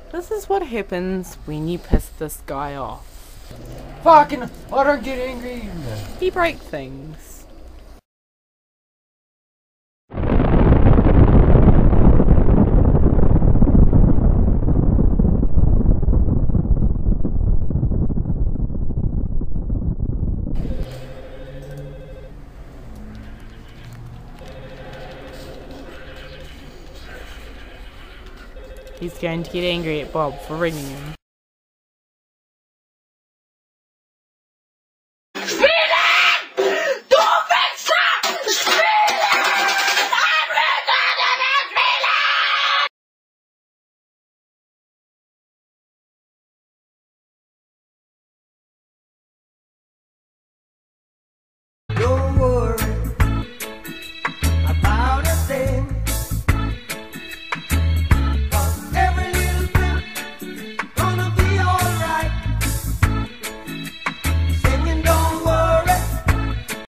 This is what happens when you piss this guy off. Fucking, I don't get angry. He break things. He's going to get angry at Bob for ringing him.